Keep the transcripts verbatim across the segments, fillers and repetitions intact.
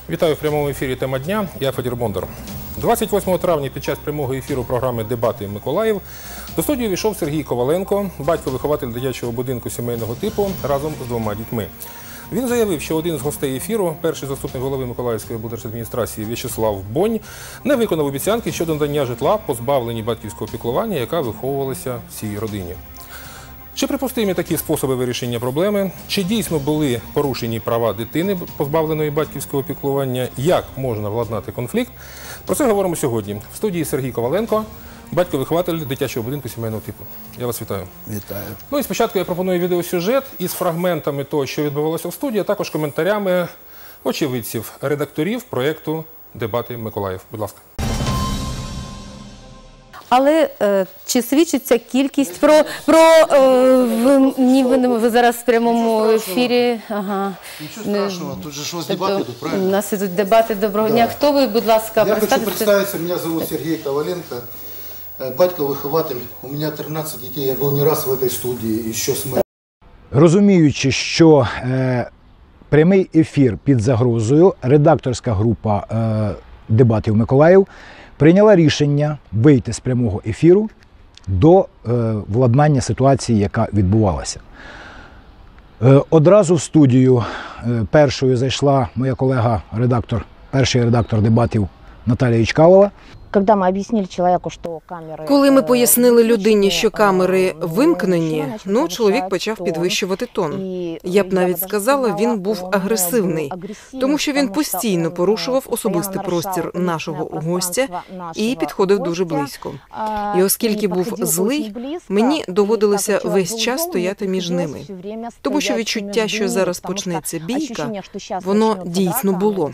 Вітаю в прямому ефірі «Тема дня». Я Федір Бондар. двадцять восьмого травня під час прямого ефіру програми «Дебати Миколаїв» до студії увійшов Сергій Коваленко, батько-вихователь дитячого будинку сімейного типу, разом з двома дітьми. Він заявив, що один з гостей ефіру, перший заступник голови Миколаївської облдержадміністрації В'ячеслав Бонь, не виконав обіцянки щодо надання житла позбавленій батьківського піклування, яка виховувалася в цій родині. Чи припустимі такі способи вирішення проблеми? Чи дійсно були порушені права дитини, позбавленої батьківського піклування? Як можна владнати конфлікт? Про це говоримо сьогодні. В студії Сергій Коваленко, батько-вихователь дитячого будинку сімейного типу. Я вас вітаю. Вітаю. Ну і спочатку я пропоную відеосюжет із фрагментами того, що відбувалося в студії, а також коментарями очевидців, редакторів проєкту «Дебати Миколаїв». Будь ласка. Але е, чи свідчиться кількість про, про е, ви, ні, ви, ви зараз в прямому ефірі? Ага. Нічого страшного, тут же ж у вас дебати йдуть, правильно? У нас ідуть дебати. Доброго Да. дня. Хто ви, будь ласка, Я хочу представиться, меня зовут Сергей Коваленко, батько-вихователь. У меня тринадцать детей, я был не раз в этой студии, еще с моей... Розуміючи, що е, прямий ефір під загрозою, редакторська група е, «Дебатів Миколаїв» прийняла рішення вийти з прямого ефіру до е, владнання ситуації, яка відбувалася. Е, одразу в студію е, першою зайшла моя колега-редактор, перший редактор «Дебатів» Наталія Ічкалова. Коли ми пояснили людині, що камери вимкнені, ну, чоловік почав підвищувати тон. Я б навіть сказала, він був агресивний, тому що він постійно порушував особистий простір нашого гостя і підходив дуже близько. І оскільки був злий, мені доводилося весь час стояти між ними. Тому що відчуття, що зараз почнеться бійка, воно дійсно було.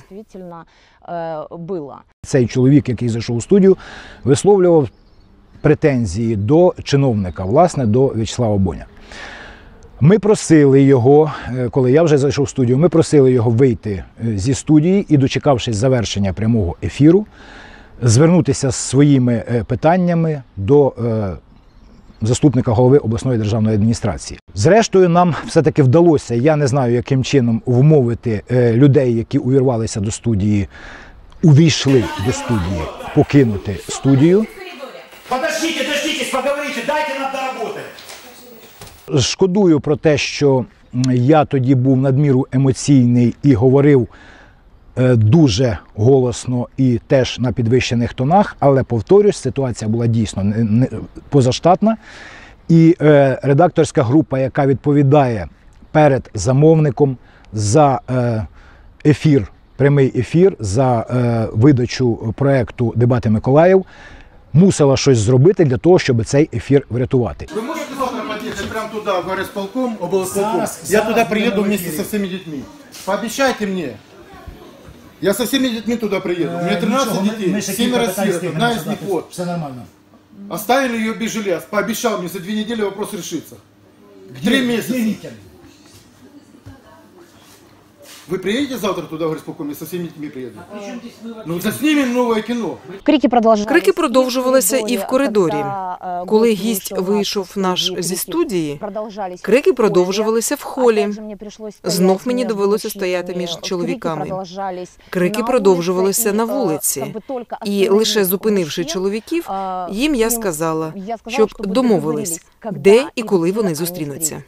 Цей чоловік, який зайшов у студію, висловлював претензії до чиновника, власне, до В'ячеслава Боня. Ми просили його, коли я вже зайшов у студію, ми просили його вийти зі студії і, дочекавшись завершення прямого ефіру, звернутися з своїми питаннями до заступника голови обласної державної адміністрації. Зрештою, нам все-таки вдалося, я не знаю, яким чином вмовити людей, які увірвалися до студії, увійшли до студії, покинути студію. Подождите, дождитесь, поговорите, дайте нам доработать. Шкодую про те, що я тоді був надміру емоційний і говорив дуже голосно і теж на підвищених тонах, але, повторюсь, ситуація була дійсно не позаштатна. І е, редакторська група, яка відповідає перед замовником за е, ефір, прямий ефір, за е, видачу проєкту «Дебати Миколаїв», мусила щось зробити для того, щоб цей ефір врятувати. Ви можете завтра під'їхати прямо туди, в горисполком, облсполком? Я туди приїду вместе со всеми дітьми. Пообещайте мені. Я со всеми детьми туда приеду. У меня тринадцать детей, семеро сирот, одна из них вот. Все нормально. Оставили ее без жилья. Пообещал мне, за две недели вопрос решится. Три месяца. Вы приедете завтра туда, в горисполком, я со всеми детьми приеду? Ну, заснимем новое кино. Крики продовжувалися і в коридорі. Коли гість вийшов наш зі студії, крики продовжувалися в холі. Знов мені довелося стояти між чоловіками. Крики продовжувалися на вулиці. І лише зупинивши чоловіків, їм я сказала, щоб домовились, де і коли вони зустрінуться.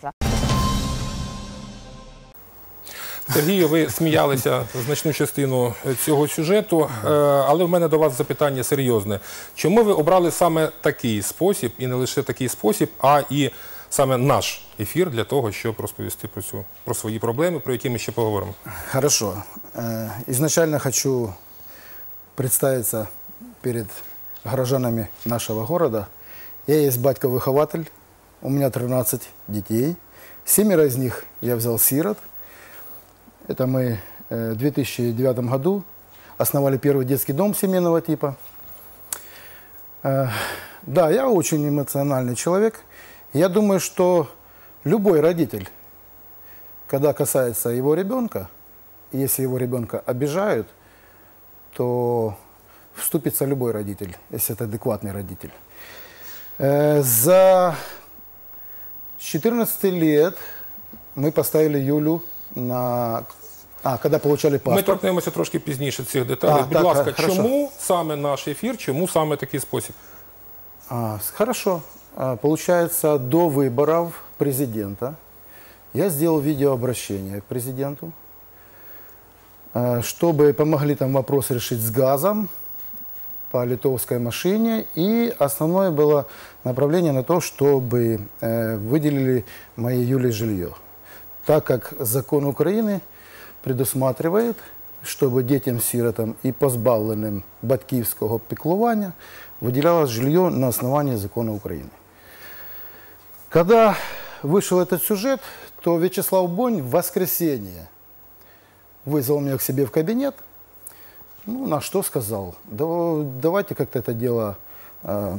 Сергію, ви сміялися значну частину цього сюжету, але в мене до вас запитання серйозне. Чому ви обрали саме такий спосіб, і не лише такий спосіб, а і саме наш ефір для того, щоб розповісти про, цю, про свої проблеми, про які ми ще поговоримо? Хорошо. Изначально хочу представиться перед горожанами нашего города. Я есть батько-выхователь, у меня тринадцать детей. Семеро из них я взял сирот. Это мы в две тысячи девятом году основали первый детский дом семейного типа. Да, я очень эмоциональный человек. Я думаю, что любой родитель, когда касается его ребенка, если его ребенка обижают, то вступится любой родитель, если это адекватный родитель. За четырнадцать лет мы поставили Юлю на А, когда получали Ми паспорт. торкнемося трошки пізніше цих деталей. А, Будь так, ласка, хорошо. чому саме наш ефір, чому саме такий спосіб? А, с- хорошо. А, Получается, до выборов президента я сделал видеообращение к президенту, а, чтобы помогли там вопрос решить с газом по литовской машине. И основное было направление на то, чтобы э, выделили моей Юлии жилье. Так как закон Украины предусматривает, чтобы детям-сиротам и позбавленным батьківського піклування выделялось жилье на основании закона Украины. Когда вышел этот сюжет, то Вячеслав Бонь в воскресенье вызвал меня к себе в кабинет, ну, на что сказал, «Да- давайте как-то это дело э,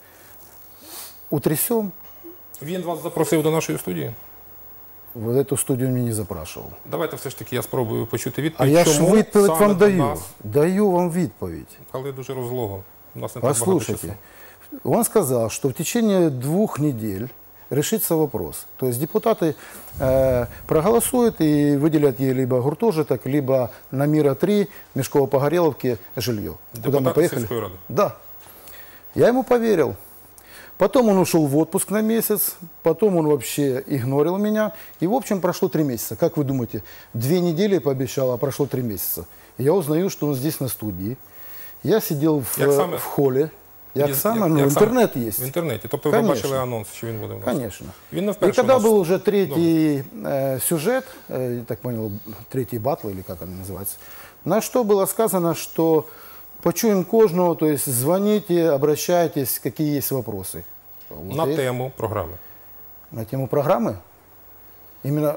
утрясем. Він вас запросив до нашої студії? Вот эту студию мне не запрашивал. Давайте все ж таки я спробую почути А відповідь. я ж чому відповідь саме вам до даю. нас, Даю вам відповідь. але дуже розлого. У нас не так багато Послушайте, часу. он сказал, что в течение двух недель решится вопрос. То есть депутаты э, проголосуют и выделят ей либо гуртожиток, либо на Мира три, Мешково-Погореловке жилье. Куда мы Депутаты поехали? сельской рады? Да. Я ему поверил. Потом он ушел в отпуск на месяц, потом он вообще игнорил меня. И, в общем, прошло три месяца. Как вы думаете, две недели пообещал, а прошло три месяца. И я узнаю, что он здесь на студии. Я сидел в, Як саме? в холле. Як Як- саме? як- Ну, як интернет саме? есть. В інтернеті. Тобто ви Конечно. побачили анонс, що він буде у нас? Конечно. Він не И вперше у когда нас. был уже третий э, сюжет, э, я так понял, третий батл, или как он называется, на что было сказано, что почуем кожного, то есть звоните, обращайтесь, какие есть вопросы. Вот На и- тему програми. на тему программы? Именно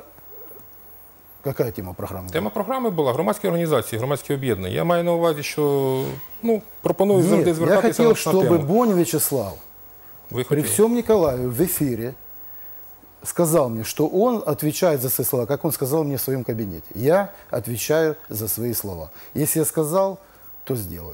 какая тема программы? Тема програми була громадські організації, громадські об'єднання. Я маю на увазі, що ну, пропоную завжди Нет, я звертатися хотел, на, на чтобы тему. Бонь Вячеслав Ви при хотіли? всем Николаеве в эфире сказал мне, что он отвечает за свои слова, как он сказал мне в своем кабинете. Я отвечаю за свои слова. Если я сказал, то сделаю.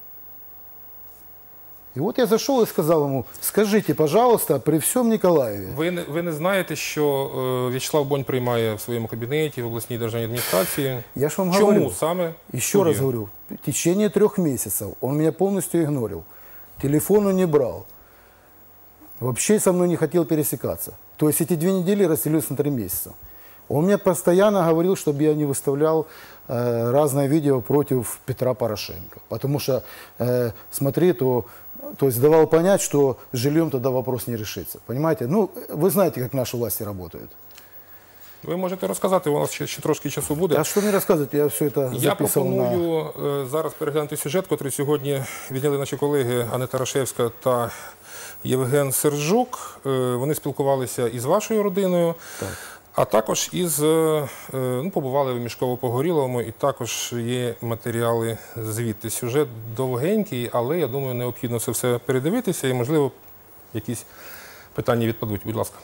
И вот я зашел и сказал ему, скажите, пожалуйста, при всем Николаеве. Ви не, ви не знаєте, що е, В'ячеслав Бонь приймає в своєму кабінеті, в обласній державній адміністрації? Я ж вам Чому говорю, саме еще раз студія? говорю, в течение трех месяцев он меня полностью игнорил. Телефону не брал. Вообще со мной не хотел пересекаться. То есть эти две недели разделились на три месяца. Он мне постоянно говорил, чтобы я не выставлял э, разное видео против Петра Порошенко. Потому что, э, смотри, то, то есть давал понять, что с жильем тогда вопрос не решится. Понимаете? Ну, вы знаете, как наши власти работают. Ви можете розказати, у нас ще, ще трошки часу буде. А что мне рассказывать? Я все это Я записывал на... пропоную е, зараз переглянути сюжет, який сьогодні відняли наші колеги Анна Тарашевська та Євген Сержук. Е, Вони спілкувалися із вашою родиною, а також із, е, ну, побували в Мішково-Погоріловому, і також є матеріали звідти. Сюжет довгенький, але, я думаю, необхідно це все передивитися і, можливо, якісь питання відпадуть. Будь ласка.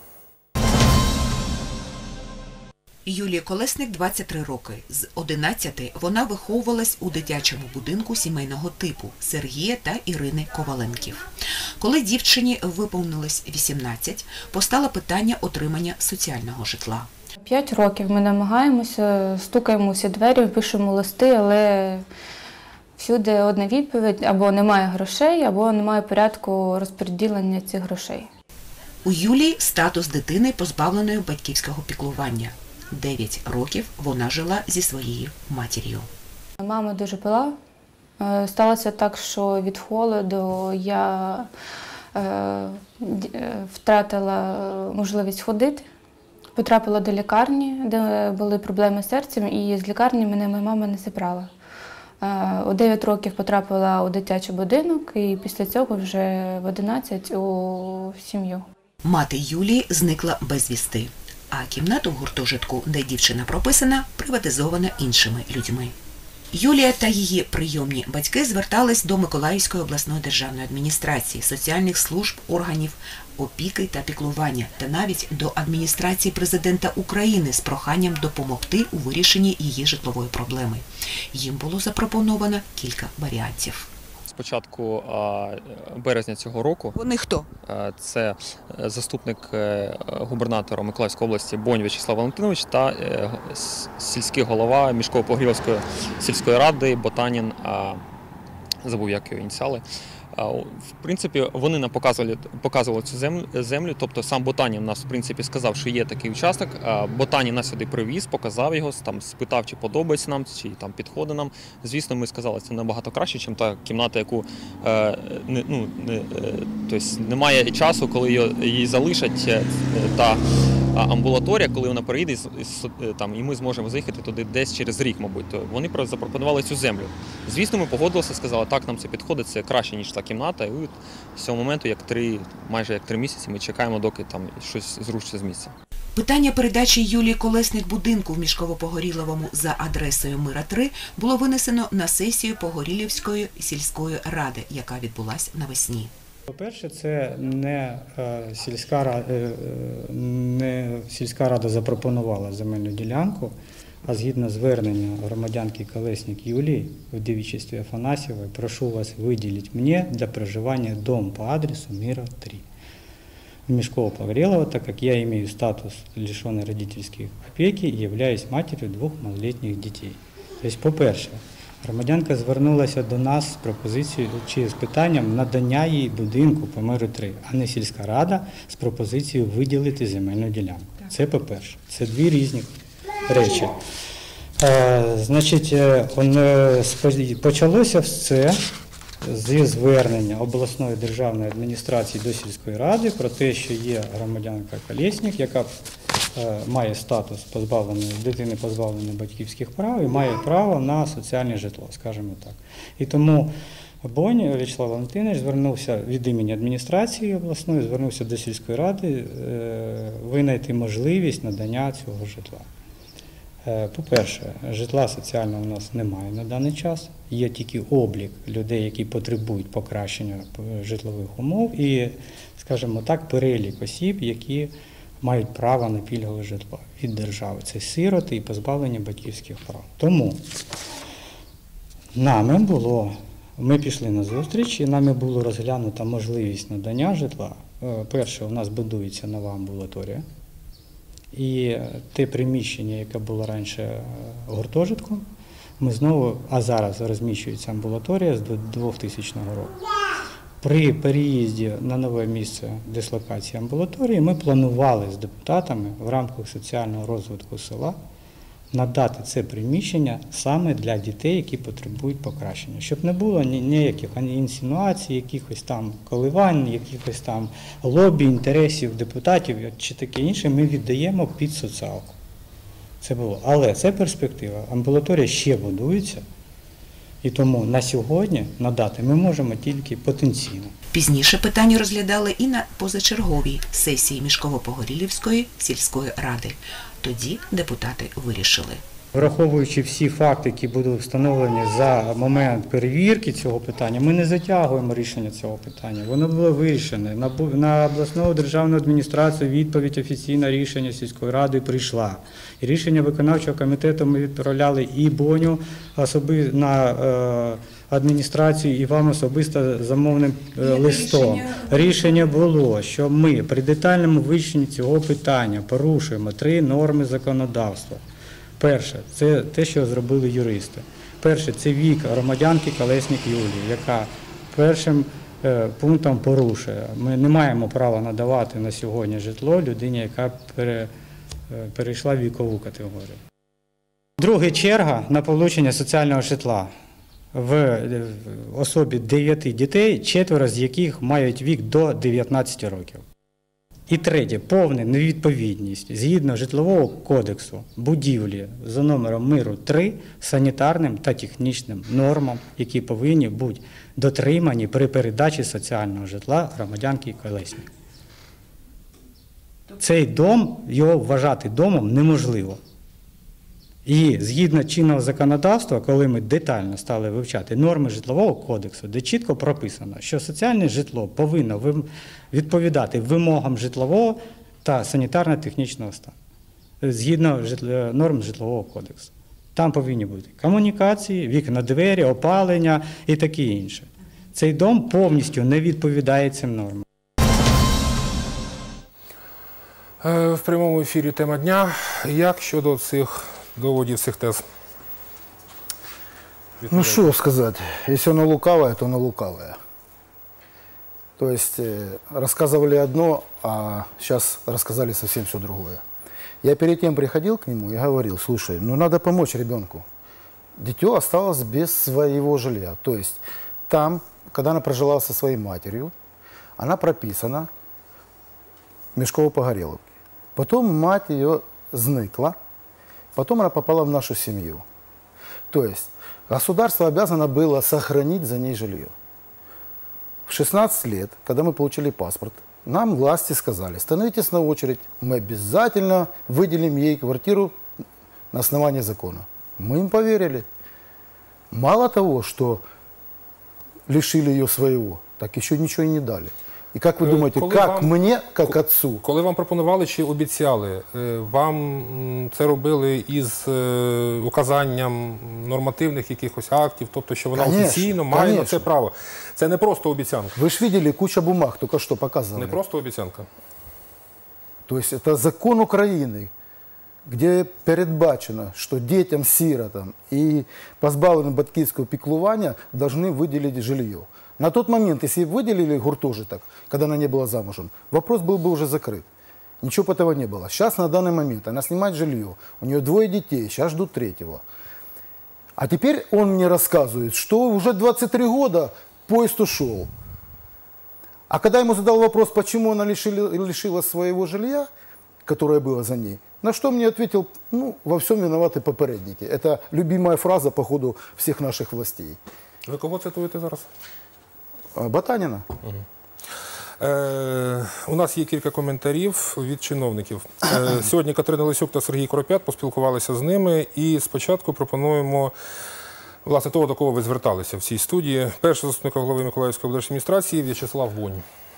Юлії Колесник двадцять три роки. З одинадцяти вона виховувалась у дитячому будинку сімейного типу Сергія та Ірини Коваленків. Коли дівчині виповнилось вісімнадцять, постало питання отримання соціального житла. П'ять років ми намагаємося, стукаємо всі двері, пишемо листи, але всюди одна відповідь: або немає грошей, або немає порядку розподілення цих грошей. У Юлії статус дитини, позбавленої батьківського піклування. Дев'ять років вона жила зі своєю матір'ю. Мама дуже пила. Е, Сталося так, що від холоду я е, д- е, втратила можливість ходити. Потрапила до лікарні, де були проблеми з серцем, і з лікарні мене моя мама не забрала. Е, У дев'ять років потрапила у дитячий будинок, і після цього вже в одинадцять у сім'ю. Мати Юлії зникла безвісти, а кімнату в гуртожитку, де дівчина прописана, приватизована іншими людьми. Юлія та її прийомні батьки звертались до Миколаївської обласної державної адміністрації, соціальних служб, органів опіки та піклування, та навіть до адміністрації президента України з проханням допомогти у вирішенні її житлової проблеми. Їм було запропоновано кілька варіантів. початку березня цього року. Вони хто? Це заступник губернатора Миколаївської області Бонь В'ячеслав Валентинович та сільський голова Мішково-Погрілівської сільської ради Ботанін, забув як його ініціали. В принципі, вони нам показували, показували цю землю, землю, тобто сам Ботанін нас, в принципі, сказав, що є такий участок. Ботанін нас сюди привіз, показав його, там, спитав, чи подобається нам, чи там підходить нам. Звісно, ми сказали, це набагато краще, ніж та кімната, яку е, не, ну, не, е, тобто немає часу, коли її, її залишать, е, та амбулаторія, коли вона переїде, там, і ми зможемо заїхати туди десь через рік, мабуть. То вони запропонували цю землю. Звісно, ми погодилися, сказали, так, нам це підходить, це краще, ніж та кімната. І от з цього моменту, як три, майже як три місяці, ми чекаємо, доки там щось зрушиться з місця. Питання передачі Юлії Колесник будинку в Мішково-Погоріловому за адресою Мира три було винесено на сесію Погорілівської сільської ради, яка відбулась навесні. По-перше, це не сільська рада, не сільська рада запропонувала земельну ділянку, а згідно звернення громадянки Колесник Юлії в девичестве Афанасьевой, прошу вас виділити мені для проживання дом по адресу Мира три в Мішково-Погрілово, так как я имею статус лишенной родительской опеки и являюсь матерью двох малолетних дітей. Тобто, по-перше, громадянка звернулася до нас з пропозицією чи з питанням надання їй будинку по Миру три, а не сільська рада з пропозицією виділити земельну ділянку. Це по-перше. Це дві різні речі. Е, значить, почалося все зі звернення обласної державної адміністрації до сільської ради про те, що є громадянка Колесник, яка має статус позбавленої дитини, позбавленої батьківських прав і має право на соціальне житло, скажімо так. І тому Бонь В'ячеслав Валентинович звернувся від імені адміністрації обласної, звернувся до сільської ради винайти можливість надання цього житла. По-перше, житла соціального у нас немає на даний час, є тільки облік людей, які потребують покращення житлових умов і, скажімо так, перелік осіб, які мають право на пільгове житло від держави. Це сироти і позбавлення батьківських прав. Тому нами було, ми пішли на зустріч і нами було розглянута можливість надання житла. Перше, у нас будується нова амбулаторія. І те приміщення, яке було раніше гуртожитком, ми знову, а зараз розміщується амбулаторія з двохтисячного року. При переїзді на нове місце дислокації амбулаторії ми планували з депутатами в рамках соціального розвитку села надати це приміщення саме для дітей, які потребують покращення. Щоб не було ніяких інсинуацій, якихось там коливань, якихось там лобі, інтересів депутатів чи таке інше, ми віддаємо під соціалку. Це було. Але це перспектива. Амбулаторія ще будується. І тому на сьогодні надати ми можемо тільки потенційно. Пізніше питання розглядали і на позачерговій сесії Мішково-Погорілівської сільської ради. Тоді депутати вирішили. Враховуючи всі факти, які будуть встановлені за момент перевірки цього питання, ми не затягуємо рішення цього питання. Воно було вирішене. На обласну державну адміністрацію відповідь офіційне рішення сільської ради прийшла. І рішення виконавчого комітету ми відправляли і Боню особи на е, адміністрацію, і вам особисто замовним е, листом. Рішення... рішення було, що ми при детальному вивченні цього питання порушуємо три норми законодавства. Перше, це те, що зробили юристи. Перше, це вік громадянки Колесник Юлії, яка першим е, пунктом порушує. Ми не маємо права надавати на сьогодні житло людині, яка пере, е, перейшла в вікову категорію. Друге, черга на отримання соціального житла в особі дев'яти дітей, четверо з яких мають вік до дев'ятнадцяти років. І третє, повна невідповідність згідно Житлового кодексу будівлі за номером Миру три санітарним та технічним нормам, які повинні бути дотримані при передачі соціального житла громадянки Колесник. Цей дом, його вважати домом неможливо. І згідно чинного законодавства, коли ми детально стали вивчати норми Житлового кодексу, де чітко прописано, що соціальне житло повинно відповідати вимогам житлового та санітарно-технічного стану, згідно норм Житлового кодексу. Там повинні бути комунікації, вікна, двері, опалення і таке інше. Цей дом повністю не відповідає цим нормам. В прямому ефірі тема дня. Як щодо цих доводів, цих тез? Ну что сказать, если оно лукавое, то оно лукавое. То есть э, рассказывали одно, а сейчас рассказали совсем все другое. Я перед тем приходил к нему и говорил: слушай, ну надо помочь ребенку. Дитё осталось без своего жилья. То есть там, когда она прожила со своей матерью, она прописана в Мешково-Погореловке. Потом мать ее зникла, потом она попала в нашу семью. То есть государство обязано было сохранить за ней жилье. В шестнадцать лет, когда мы получили паспорт, нам власти сказали: становитесь на очередь, мы обязательно выделим ей квартиру на основании закона. Мы им поверили. Мало того, что лишили ее своего, так еще ничего и не дали. И как вы думаете, Коли как вам- мне, как отцу? Коли вам пропонували чи обіцяли, е, вам м, це робили із е, указанням нормативних якихось актів, тобто, що вона Конечно, офіційно має на це конечно. право. Це не просто обіцянка. Вы же видели куча бумаг, только что показывали. Не просто обіцянка. То есть это закон Украины, где передбачено, что детям-сиротам и позбавленным батьківського піклування должны выделить жилье. На тот момент, если выделили гуртожиток, когда она не была замужем, вопрос был бы уже закрыт. Ничего этого не было. Сейчас, на данный момент, она снимает жилье, у нее двое детей, сейчас ждут третьего. А теперь он мне рассказывает, что уже двадцать три года поезд ушел. А когда я ему задал вопрос, почему она лишили, лишилась своего жилья, которое было за ней, на что мне ответил: ну, во всем виноваты попередники. Это любимая фраза, по ходу, всех наших властей. Ви кого цитуєте зараз? А, Ботанина. Е, у нас є кілька коментарів від чиновників. Е, сьогодні Катерина Лисюк та Сергій Коропят поспілкувалися з ними, і спочатку пропонуємо, власне, того, до кого ви зверталися в цій студії. Перший заступник голови Миколаївської облдержадміністрації В'ячеслав Бонь.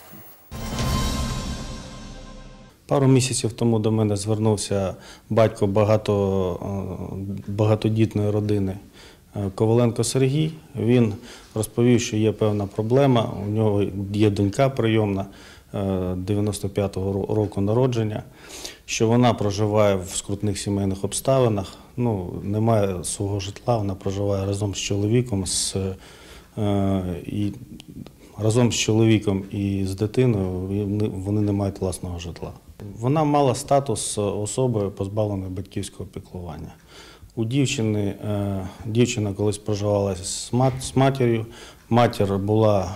Пару місяців тому до мене звернувся батько багато, багатодітної родини Коваленко Сергій. Він розповів, що є певна проблема, у нього є донька прийомна дев'яносто п'ятого року народження, що вона проживає в скрутних сімейних обставинах, ну, не має свого житла, вона проживає разом з чоловіком, з, і, разом з чоловіком і з дитиною, вони не мають власного житла. Вона мала статус особи, позбавленої батьківського піклування. У дівчини, дівчина колись проживала з матір'ю, матір була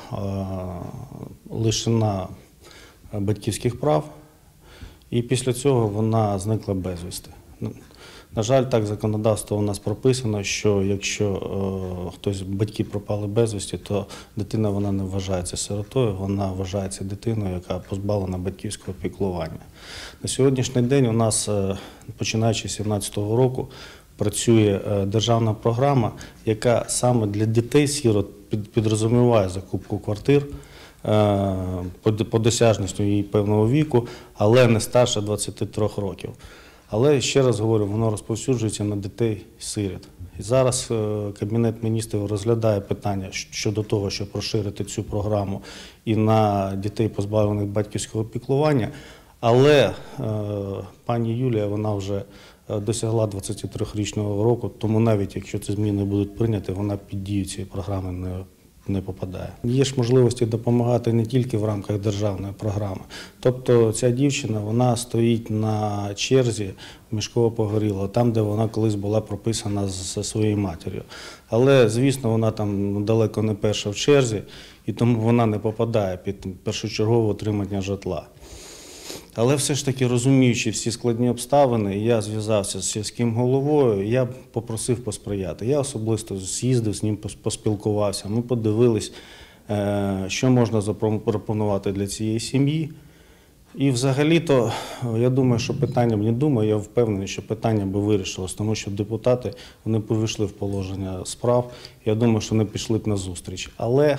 лишена батьківських прав, і після цього вона зникла безвісти. На жаль, так законодавство у нас прописано, що якщо е, хтось, батьки пропали безвісті, то дитина вона не вважається сиротою, вона вважається дитиною, яка позбавлена батьківського піклування. На сьогоднішній день у нас, е, починаючи з дві тисячі сімнадцятого року, працює е, державна програма, яка саме для дітей-сірот під, підрозуміває закупку квартир е, по, по досяжності її певного віку, але не старше двадцяти трьох років. Але, ще раз говорю, воно розповсюджується на дітей-сиріт. І зараз Кабінет міністрів розглядає питання щодо того, щоб розширити цю програму і на дітей, позбавлених батьківського піклування. Але е, пані Юлія, вона вже досягла двадцятитрирічного року, тому навіть якщо ці зміни будуть прийняті, вона під дію цієї програми не не попадає. Є ж можливості допомагати не тільки в рамках державної програми. Тобто ця дівчина, вона стоїть на черзі в Мішково-Погоріло, там, де вона колись була прописана зі своєю матір'ю. Але, звісно, вона там далеко не перша в черзі, і тому вона не попадає під першочергове отримання житла. Але все ж таки, розуміючи всі складні обставини, я зв'язався з сільським головою, я попросив посприяти. Я особисто з'їздив з ним, поспілкувався, ми подивились, що можна запропонувати для цієї сім'ї. І взагалі-то, я думаю, що питання, не думаю, я впевнений, що питання би вирішилось, тому що депутати, вони повійшли в положення справ, я думаю, що вони пішли б на зустріч. Але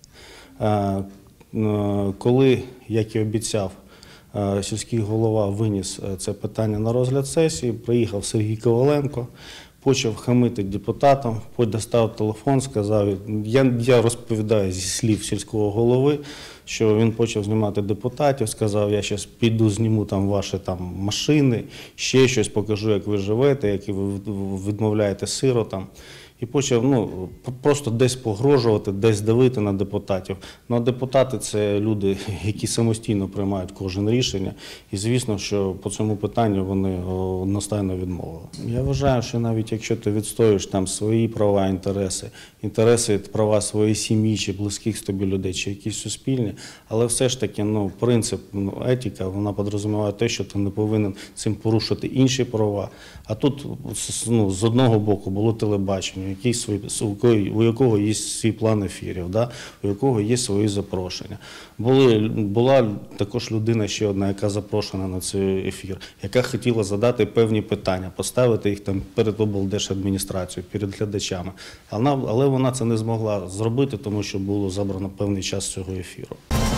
коли, як і обіцяв, сільський голова виніс це питання на розгляд сесії, приїхав Сергій Коваленко, почав хамити депутатам, достав телефон, сказав, я, я розповідаю зі слів сільського голови, що він почав знімати депутатів, сказав, я зараз піду зніму там ваші там машини, ще щось покажу, як ви живете, як ви відмовляєте сиротам. І почав ну, просто десь погрожувати, десь давити на депутатів. Ну, а депутати – це люди, які самостійно приймають кожен рішення. І, звісно, що по цьому питанню вони одностайно відмовили. Я вважаю, що навіть якщо ти відстоюєш там свої права, інтереси, інтереси, права своєї сім'ї, чи близьких з тобі людей, чи якісь суспільні, але все ж таки ну, принцип, ну, етика, вона підрозуміває те, що ти не повинен цим порушити інші права. А тут ну, з одного боку було телебачення, який свої, у якого є свій план ефірів, да? У якого є свої запрошення. Були, була також людина ще одна, яка запрошена на цей ефір, яка хотіла задати певні питання, поставити їх там перед облдержадміністрацією, перед глядачами. Але, але вона це не змогла зробити, тому що було забрано певний час цього ефіру.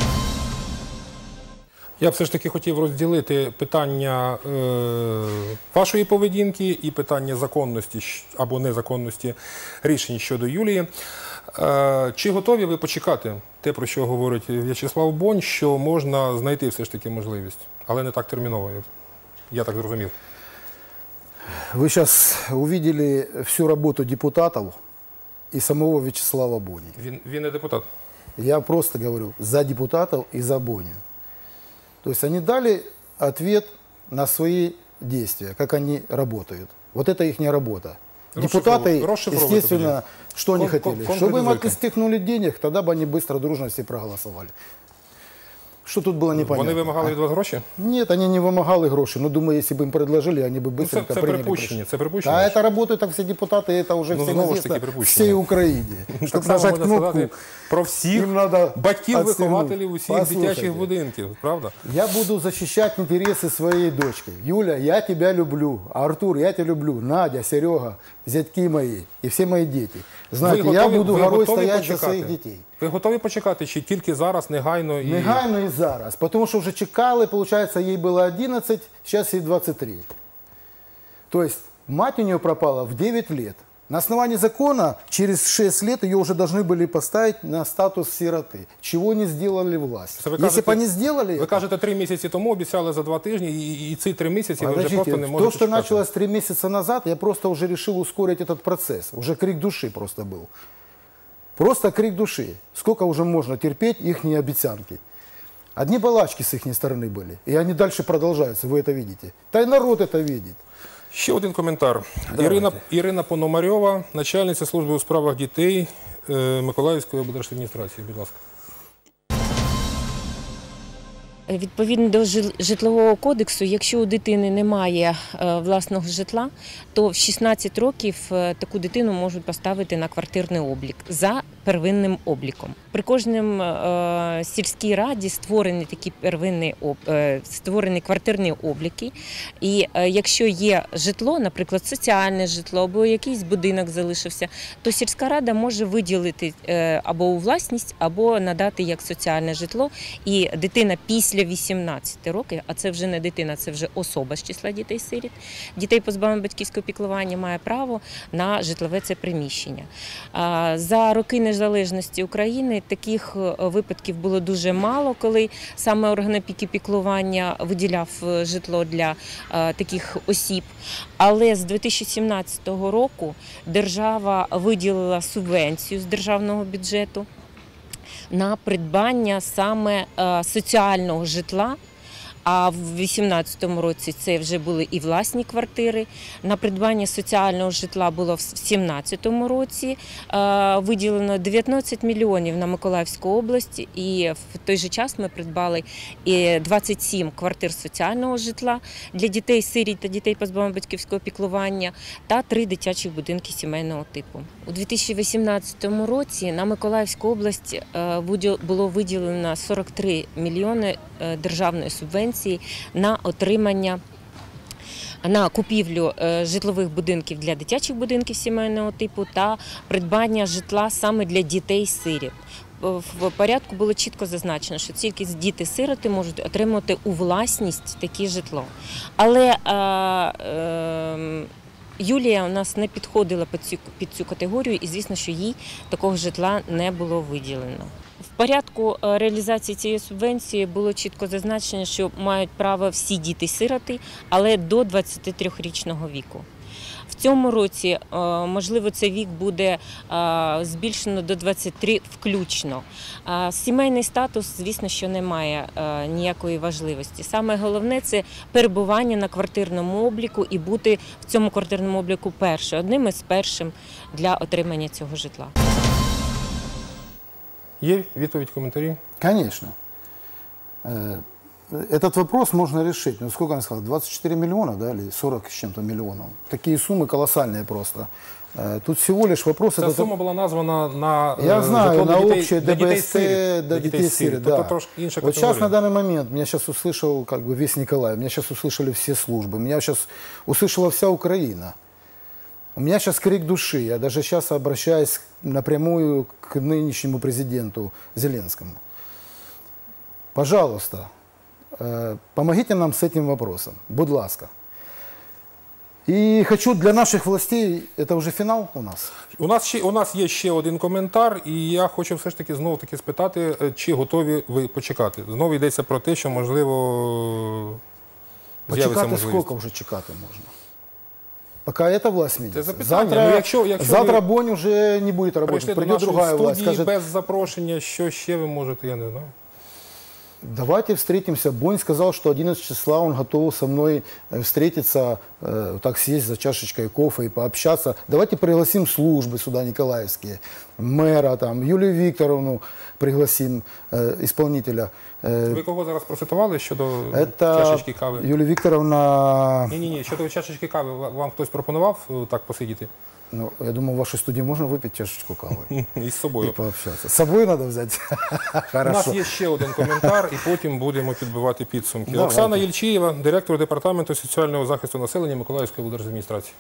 Я б все ж таки хотів розділити питання е, вашої поведінки і питання законності або незаконності рішень щодо Юлії. Е, чи готові ви почекати те, про що говорить В'ячеслав Бонь, що можна знайти все ж таки можливість, але не так терміново, я так зрозумів? Вы сейчас увидели всю работу депутатов и самого Вячеслава Бони. Він, він не депутат. Я просто говорю за депутатов и за Боню. То есть они дали ответ на свои действия, как они работают. Вот это их работа. Депутаты, естественно, что они хотели? Чтобы им отстегнули денег, тогда бы они быстро, дружно все проголосовали. Что тут было непонятно? Вони вимагали від вас гроші? Нет, они не вымогали гроши. Но думаю, если бы им предложили, они бы быстренько ну, це, це приняли. припущення, це припущення. А это работают так все депутаты, это уже ну, всем известно всей Украине. Щоб нажати кнопку про всіх батьків-вихователів усіх дитячих будинків, правда? Я буду защищать интересы своей дочки. Юля, я тебя люблю. Артур, я тебя люблю. Надя, Серега, зятьки мои и все мои дети. Знаете, готові, я буду горой стоять почекати? за своих детей. Ви готові почекати, чи тільки зараз, негайно? І... Негайно и зараз. Потому что уже чекали, получается, ей было одиннадцать, сейчас ей двадцать три. То есть мать у нее пропала в девять лет. На основании закона через шесть лет ее уже должны были поставить на статус сироты. Чего не сделали власть. Це ви Если кажете, бы они сделали... Ви кажете, три місяці тому обіцяли за два тижні, і, и ці три місяці ви вже Подождите, просто не то, можете что чекати. началось три месяца назад, я просто уже решил ускорить этот процесс. Уже крик души просто был. Просто крик души. Сколько уже можно терпеть их обещанки. Одни балачки с их стороны были. И они дальше продолжаются, вы это видите. Да и народ это видит. Ще один коментар. Ірина, Ірина Пономарьова, начальниця служби у справах дітей е, Миколаївської облдержадміністрації. Будь ласка. Відповідно до житлового кодексу, якщо у дитини немає власного житла, то в шістнадцять років таку дитину можуть поставити на квартирний облік за первинним обліком. При кожному е, сільській раді створені такі первинні е, створені квартирні обліки. І е, якщо є житло, наприклад, соціальне житло або якийсь будинок залишився, то сільська рада може виділити е, або у власність, або надати як соціальне житло. І дитина після вісімнадцяти років, а це вже не дитина, це вже особа з числа дітей-сиріт, дітей позбавлених батьківського піклування, має право на житлове це приміщення. За роки незалежності України таких випадків було дуже мало, коли саме орган опіки піклування виділяв житло для таких осіб. Але з дві тисячі сімнадцятого року держава виділила субвенцію з державного бюджету на придбання саме соціального житла, а в дві тисячі вісімнадцятому році це вже були і власні квартири. На придбання соціального житла було в дві тисячі сімнадцятому році виділено дев'ятнадцять мільйонів на Миколаївську область, і в той же час ми придбали двадцять сім квартир соціального житла для дітей-сиріт та дітей позбавлених батьківського піклування та три дитячих будинки сімейного типу. У дві тисячі вісімнадцятому році на Миколаївську область було виділено сорок три мільйони державної субвенції на отримання, на купівлю житлових будинків для дитячих будинків сімейного типу та придбання житла саме для дітей-сиріт. В порядку було чітко зазначено, що тільки діти-сироти можуть отримати у власність таке житло. Але е, е, Юлія у нас не підходила під цю, під цю категорію, і звісно, що їй такого житла не було виділено. В порядку реалізації цієї субвенції було чітко зазначено, що мають право всі діти-сироти, але до двадцятитрирічного віку. В цьому році, можливо, цей вік буде збільшено до двадцяти трьох включно. Сімейний статус, звісно, що не має ніякої важливості. Саме головне – це перебування на квартирному обліку і бути в цьому квартирному обліку першим, одним із першим для отримання цього житла. Є відповідь, коментарі? Конечно. Этот вопрос можно решить. Ну, сколько она сказала? двадцать четыре миллиона, да, или сорок с чем-то миллионов. Такие суммы колоссальные просто. Тут всего лишь вопрос... Ця сума була названа на Я знаю, на общее для ДБСТ, для детей-сирот, да. Вот вот сейчас на данный момент, меня сейчас услышал как бы весь Николаев, меня сейчас услышали все службы, меня сейчас услышала вся Украина. У меня сейчас крик души, я даже сейчас обращаюсь напрямую к нынешнему президенту Зеленскому. Пожалуйста, помогите нам с этим вопросом, будь ласка. І хочу для наших властей, це вже фінал у нас? У нас, ще, у нас є ще один коментар, і я хочу все ж таки знову-таки спитати, чи готові ви почекати. Знову йдеться про те, що, можливо, з'явиться можливість. Почекати скільки вже чекати можна? Поки ця власть зміниться. Завтра, ну, якщо, якщо завтра Бонь вже не буде працювати, прийде друга власть. Скаже, без запрошення, що ще ви можете, я не знаю. Давайте встретимся. Бонь сказал, что одиннадцатого числа он готов со мной встретиться, э, так сесть за чашечкой кофе и пообщаться. Давайте пригласим службы сюда николаевские, мэра, там, Юлию Викторовну пригласим, э, исполнителя. Э, Ви кого зараз процитували щодо это чашечки кави? Юлия Викторовна... Ні-ні, щодо чашечки кави вам хтось пропонував так посидіти? Ну, я думаю, в вашей студии можно выпить чашечку кавы. І з собою. И пообщаться. С собой надо взять. У нас є ще один коментар, і потім будемо підбивати підсумки. Оксана Єльчієва, директор департаменту соціального захисту населення Миколаївської облдержадміністрації.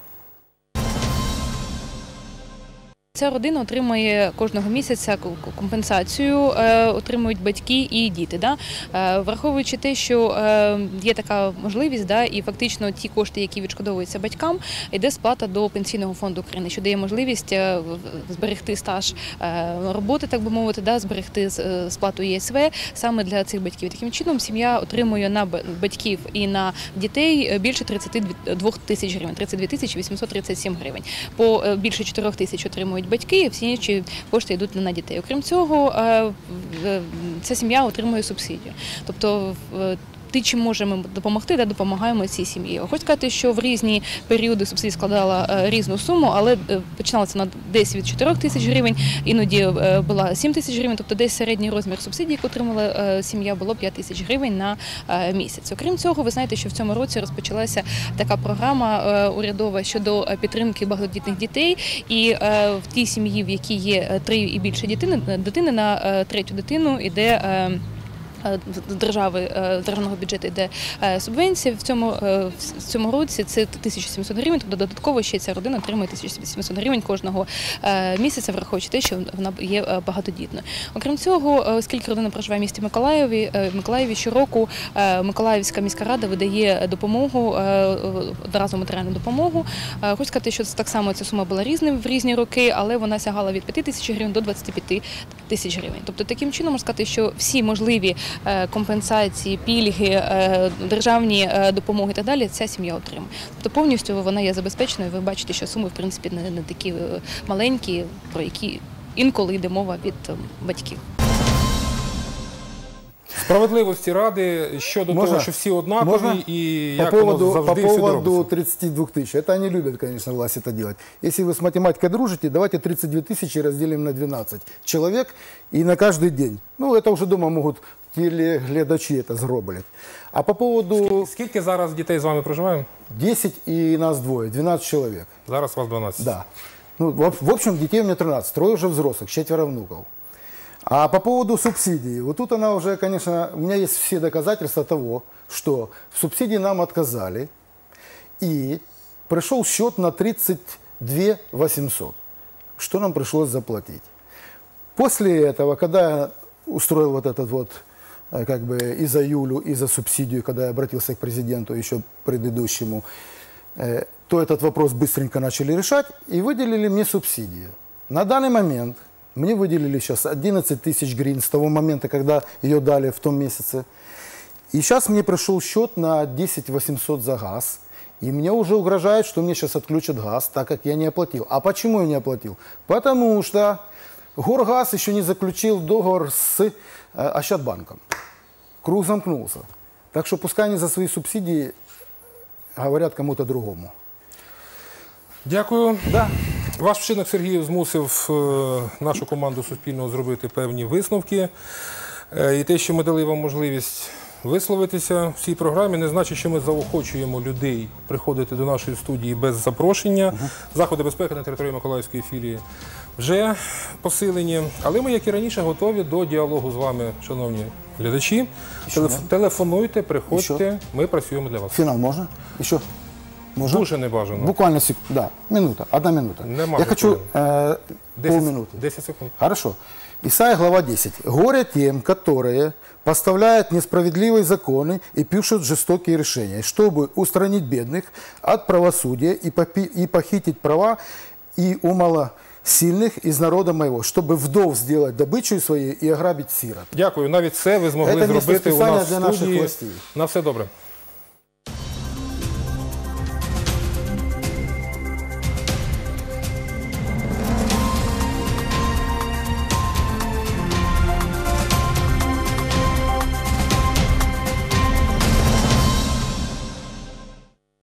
Ця родина отримує кожного місяця компенсацію, отримують батьки і діти. Да? Враховуючи те, що є така можливість, да, і фактично ті кошти, які відшкодовуються батькам, йде сплата до Пенсійного фонду України, що дає можливість зберегти стаж роботи, так би мовити, да, зберегти сплату Є С В саме для цих батьків. Таким чином, сім'я отримує на батьків і на дітей більше тридцяти двох тисяч гривень, тридцять дві тисячі вісімсот тридцять сім гривень. По більше чотирьох тисяч отримують батьки, всі інші кошти йдуть на дітей. Окрім цього, ця сім'я отримує субсидію. Тобто ти чим можемо допомогти, да, допомагаємо цій сім'ї. Хочу сказати, що в різні періоди субсидія складала різну суму, але починалася вона десь від чотирьох тисяч гривень, іноді була сім тисяч гривень, тобто десь середній розмір субсидії, яку отримала сім'я, було п'ять тисяч гривень на місяць. Окрім цього, ви знаєте, що в цьому році розпочалася така програма урядова щодо підтримки багатодітних дітей, і в тій сім'ї, в якій є три і більше дитини, дитини на третю дитину йде з держави, з державного бюджету йде субвенція. В цьому, в цьому році це тисяча сімсот гривень, тобто додатково ще ця родина отримує тисячу сімсот гривень кожного місяця, враховуючи те, що вона є багатодітною. Окрім цього, оскільки родина проживає в місті Миколаєві, Миколаєві щороку Миколаївська міська рада видає допомогу, одноразову матеріальну допомогу. Хочу сказати, що так само ця сума була різною в різні роки, але вона сягала від п'яти тисяч гривень до двадцяти п'яти тисяч гривень. Тобто таким чином можна сказати, що всі можливі компенсації, пільги, державні допомоги і так далі, ця сім'я отримує. Тобто повністю вона є забезпеченою, ви бачите, що суми, в принципі, не, не такі маленькі, про які інколи йде мова від батьків. Справедливості ради щодо можно, того, що всі однакові, можно? і по як поводу, воно завжди по всюди поводу робиться. тридцати двух тысяч. Это они любят, конечно, власть это делать. Если вы с математикой дружите, давайте тридцать две тысячи разделим на двенадцать человек и на каждый день. Ну, это уже дома могут телеглядачі это зроблять. А по поводу... Скільки зараз дітей з вами проживає? десять и нас двое, двенадцать человек. Зараз вас дванадцять. Да. Ну, в, в общем, детей у меня тринадцать, трое уже взрослых, четверо внуков. А по поводу субсидии, вот тут она уже, конечно, у меня есть все доказательства того, что в субсидии нам отказали, и пришел счет на тридцать две тысячи восемьсот, что нам пришлось заплатить. После этого, когда я устроил вот этот вот, как бы, и за Юлю, и за субсидию, когда я обратился к президенту еще предыдущему, э, то этот вопрос быстренько начали решать и выделили мне субсидии. На данный момент мне выделили сейчас одиннадцать тысяч гривен с того момента, когда ее дали в том месяце. И сейчас мне пришел счет на десять восемьсот за газ. И мне уже угрожает, что мне сейчас отключат газ, так как я не оплатил. А почему я не оплатил? Потому что Горгаз еще не заключил договор с э, Ощадбанком. Круг замкнулся. Так что пускай они за свои субсидии говорять кому-то другому. Дякую. Да. Ваш вчинок, Сергію, змусив е, нашу команду Суспільного зробити певні висновки. Е, і те, що ми дали вам можливість висловитися в цій програмі, не значить, що ми заохочуємо людей приходити до нашої студії без запрошення. Uh-huh. Заходи безпеки на території Миколаївської філії вже посилені. Але ми, як і раніше, готові до діалогу з вами, шановні глядачі. Телеф... Телефонуйте, приходьте, ми працюємо для вас. Фінал можна? Ще? Можно? Дуже небажано. Буквально секунду. Да, минута. Одна минута. Нема Я хочу э, десять, полминуты. десять секунд. Хорошо. Исайя, глава десять. «Горе тем, которые поставляют несправедливые законы и пишут жестокие решения, чтобы устранить бедных от правосудия и, попи- и похитить права и у малосильных из народа моего, чтобы вдов сделать добычей своей и ограбить сирот». Дякую. Навіть це ви змогли Це зробити у нас для в студії. На все добре.